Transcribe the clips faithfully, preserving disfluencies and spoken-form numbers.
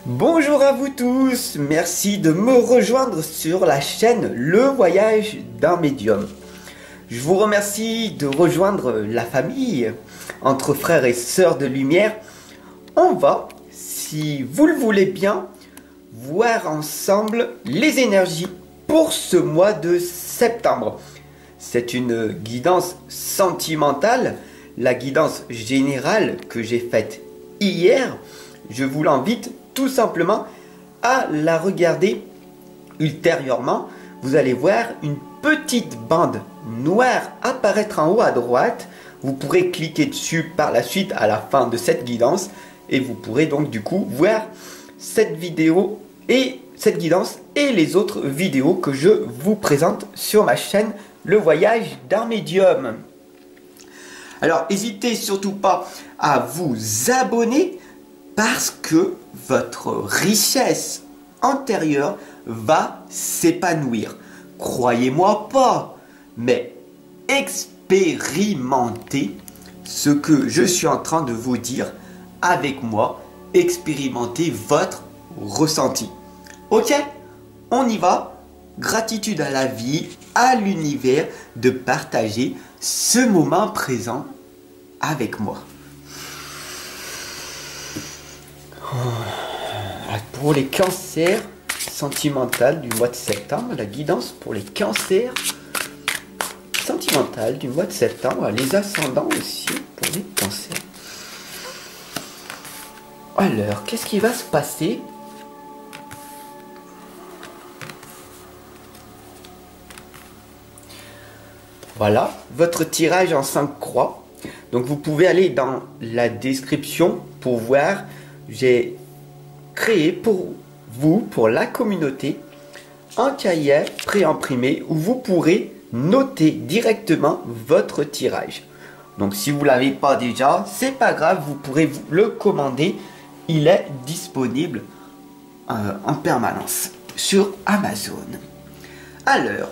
Bonjour à vous tous, merci de me rejoindre sur la chaîne Le Voyage d'un Médium. Je vous remercie de rejoindre la famille entre frères et sœurs de lumière. On va, si vous le voulez bien, voir ensemble les énergies pour ce mois de septembre. C'est une guidance sentimentale, la guidance générale que j'ai faite hier. Je vous l'invite tout simplement à la regarder ultérieurement. Vous allez voir une petite bande noire apparaître en haut à droite. Vous pourrez cliquer dessus par la suite à la fin de cette guidance et vous pourrez donc du coup voir cette vidéo et cette guidance et les autres vidéos que je vous présente sur ma chaîne Le Voyage d'un Médium. Alors n'hésitez surtout pas à vous abonner parce que votre richesse antérieure va s'épanouir. Croyez-moi pas, mais expérimentez ce que je suis en train de vous dire avec moi. Expérimentez votre ressenti. Ok, on y va. Gratitude à la vie, à l'univers de partager ce moment présent avec moi. Pour les cancers sentimentaux du mois de septembre, la guidance pour les cancers sentimentaux du mois de septembre, les ascendants aussi pour les cancers. Alors, qu'est-ce qui va se passer ? Voilà, votre tirage en cinq croix. Donc vous pouvez aller dans la description pour voir. J'ai créé pour vous, pour la communauté, un cahier préimprimé où vous pourrez noter directement votre tirage. Donc si vous ne l'avez pas déjà, c'est pas grave, vous pourrez vous le commander. Il est disponible euh, en permanence sur Amazon. Alors,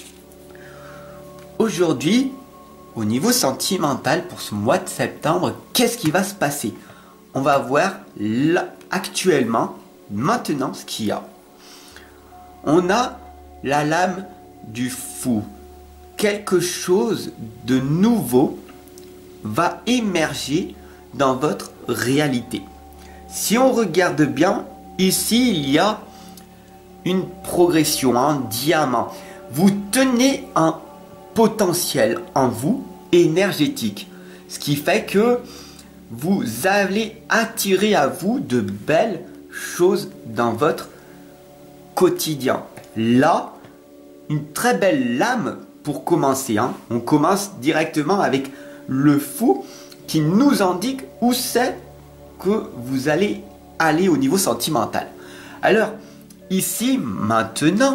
aujourd'hui, au niveau sentimental pour ce mois de septembre, qu'est-ce qui va se passer ? On va voir là, actuellement, maintenant, ce qu'il y a. On a la lame du fou. Quelque chose de nouveau va émerger dans votre réalité. Si on regarde bien, ici, il y a une progression, un diamant. Vous tenez un potentiel en vous énergétique. Ce qui fait que vous allez attirer à vous de belles choses dans votre quotidien. Là, une très belle lame pour commencer. Hein. On commence directement avec le fou qui nous indique où c'est que vous allez aller au niveau sentimental. Alors, ici, maintenant,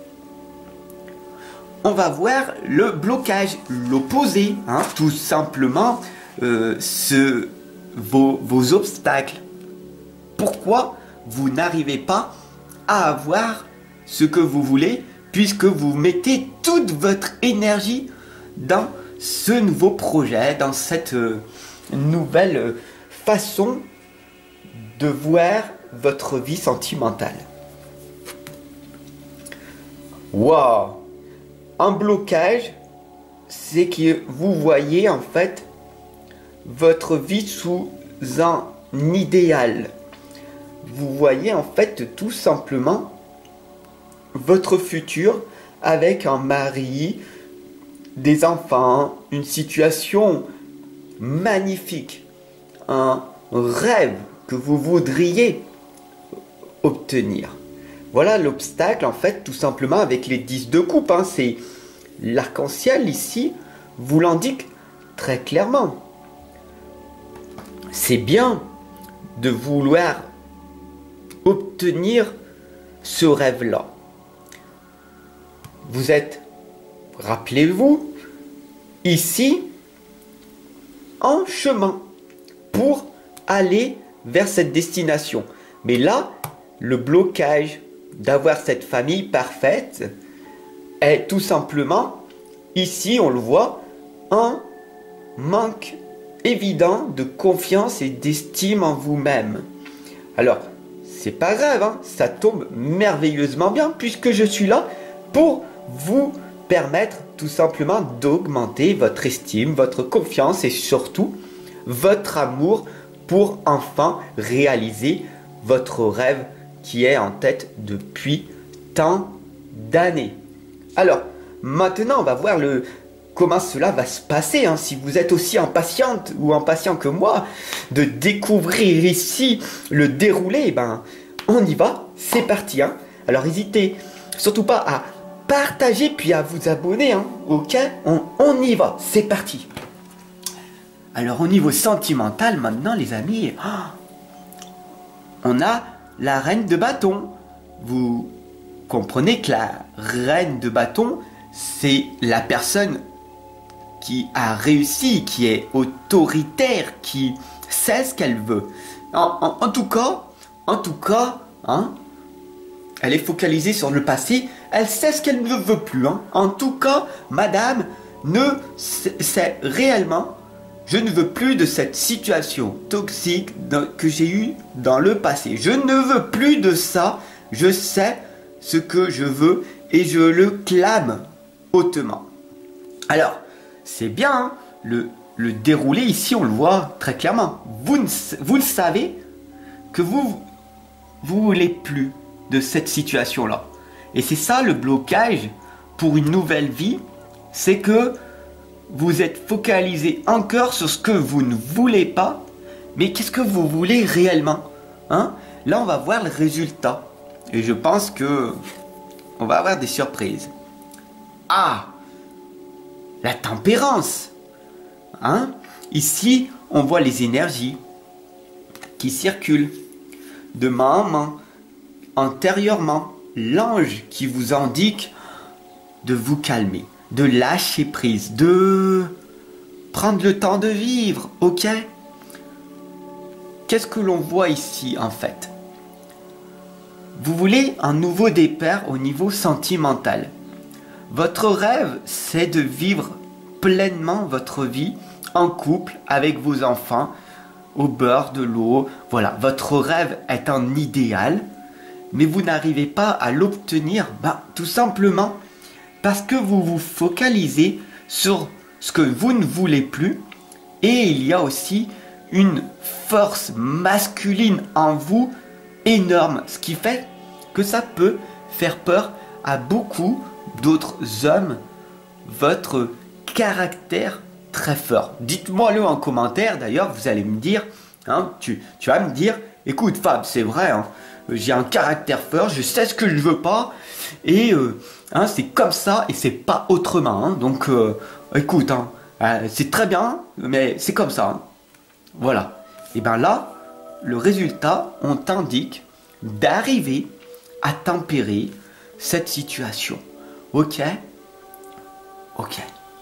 on va voir le blocage, l'opposé, hein, tout simplement, euh, ce... Vos, vos obstacles. Pourquoi vous n'arrivez pas à avoir ce que vous voulez puisque vous mettez toute votre énergie dans ce nouveau projet, dans cette euh, nouvelle euh, façon de voir votre vie sentimentale. Waouh! Un blocage, c'est que vous voyez en fait votre vie sous un idéal. Vous voyez en fait tout simplement votre futur avec un mari, des enfants, une situation magnifique, un rêve que vous voudriez obtenir. Voilà l'obstacle en fait tout simplement avec les dix de coupe. Hein, c'est l'arc-en-ciel ici vous l'indique très clairement. C'est bien de vouloir obtenir ce rêve-là. Vous êtes, rappelez-vous, ici, en chemin pour aller vers cette destination. Mais là, le blocage d'avoir cette famille parfaite est tout simplement, ici, on le voit, un manque évident de confiance et d'estime en vous-même. Alors, c'est pas grave, hein, ça tombe merveilleusement bien puisque je suis là pour vous permettre tout simplement d'augmenter votre estime, votre confiance et surtout votre amour pour enfin réaliser votre rêve qui est en tête depuis tant d'années. Alors, maintenant, on va voir le, comment cela va se passer. Hein, si vous êtes aussi impatiente ou impatient que moi de découvrir ici le déroulé, ben, on y va. C'est parti. Hein. Alors, n'hésitez surtout pas à partager puis à vous abonner. Hein, ok, on, on y va. C'est parti. Alors, au niveau sentimental, maintenant, les amis, oh, on a la reine de bâton. Vous comprenez que la reine de bâton, c'est la personne qui a réussi, qui est autoritaire, qui sait ce qu'elle veut. En, en, en tout cas, en tout cas, hein, elle est focalisée sur le passé. Elle sait ce qu'elle ne veut plus. Hein. En tout cas, madame, ne sait réellement, je ne veux plus de cette situation toxique que j'ai eue dans le passé. Je ne veux plus de ça. Je sais ce que je veux et je le clame hautement. Alors, c'est bien, hein, le, le déroulé ici, on le voit très clairement. Vous, ne, vous le savez que vous vous voulez plus de cette situation-là. Et c'est ça le blocage pour une nouvelle vie, c'est que vous êtes focalisé encore sur ce que vous ne voulez pas, mais qu'est-ce que vous voulez réellement, hein? Là, on va voir le résultat. Et je pense que on va avoir des surprises. Ah, la tempérance. Hein? Ici, on voit les énergies qui circulent de main en main, antérieurement. L'ange qui vous indique de vous calmer, de lâcher prise, de prendre le temps de vivre, ok? Qu'est-ce que l'on voit ici en fait? Vous voulez un nouveau départ au niveau sentimental. Votre rêve, c'est de vivre pleinement votre vie en couple avec vos enfants, au bord de l'eau. Voilà, votre rêve est un idéal, mais vous n'arrivez pas à l'obtenir, bah, tout simplement parce que vous vous focalisez sur ce que vous ne voulez plus. Et il y a aussi une force masculine en vous énorme, ce qui fait que ça peut faire peur à beaucoup d'autres hommes, votre caractère très fort. Dites-moi le en commentaire, d'ailleurs, vous allez me dire, hein, tu, tu vas me dire, écoute Fab, c'est vrai, hein, j'ai un caractère fort, je sais ce que je veux pas, et euh, hein, c'est comme ça, et c'est pas autrement, hein, donc euh, écoute, hein, euh, c'est très bien, mais c'est comme ça, hein. Voilà, et bien là, le résultat, on t'indique d'arriver à tempérer cette situation. Ok? Ok.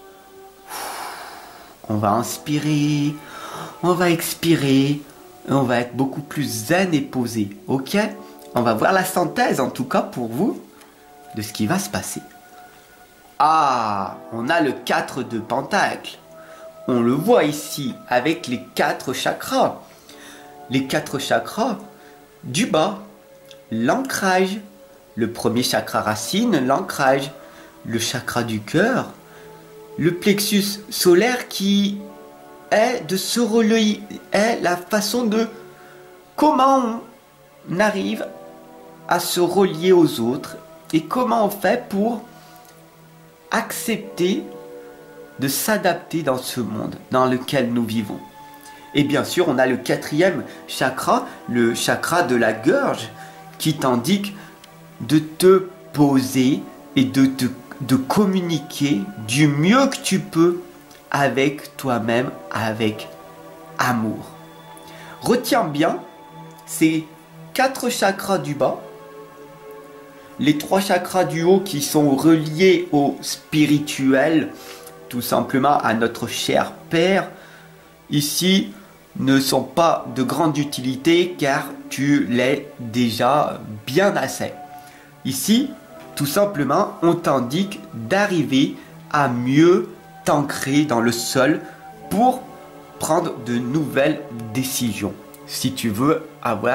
On va inspirer, on va expirer, et on va être beaucoup plus zen et posé. Ok? On va voir la synthèse, en tout cas pour vous, de ce qui va se passer. Ah, on a le quatre de Pentacle. On le voit ici avec les quatre chakras. Les quatre chakras du bas, l'ancrage. Le premier chakra racine, l'ancrage. Le chakra du cœur. Le plexus solaire qui est de se relier, est la façon de comment on arrive à se relier aux autres et comment on fait pour accepter de s'adapter dans ce monde dans lequel nous vivons. Et bien sûr, on a le quatrième chakra, le chakra de la gorge, qui t'indique de te poser et de te de communiquer du mieux que tu peux avec toi-même, avec amour. Retiens bien ces quatre chakras du bas, les trois chakras du haut qui sont reliés au spirituel, tout simplement à notre cher Père, ici ne sont pas de grande utilité car tu l'es déjà bien assez. Ici, tout simplement, on t'indique d'arriver à mieux t'ancrer dans le sol pour prendre de nouvelles décisions. Si tu veux avoir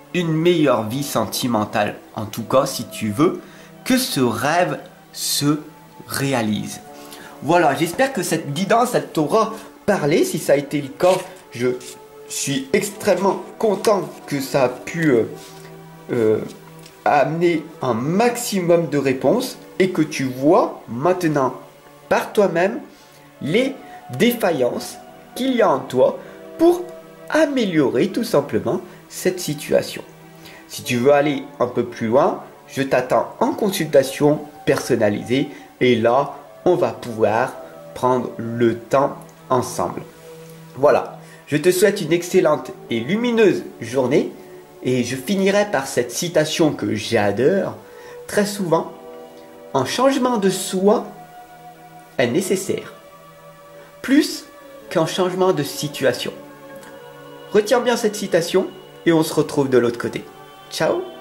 une meilleure vie sentimentale. En tout cas, si tu veux que ce rêve se réalise. Voilà, j'espère que cette guidance, elle t'aura parlé. Si ça a été le cas, je suis extrêmement content que ça a pu euh, euh, amener un maximum de réponses et que tu vois maintenant par toi-même les défaillances qu'il y a en toi pour améliorer tout simplement cette situation. Si tu veux aller un peu plus loin, je t'attends en consultation personnalisée et là, on va pouvoir prendre le temps ensemble. Voilà, je te souhaite une excellente et lumineuse journée et je finirai par cette citation que j'adore. Très souvent, un changement de soi est nécessaire, plus qu'un changement de situation. Retiens bien cette citation et on se retrouve de l'autre côté. Ciao!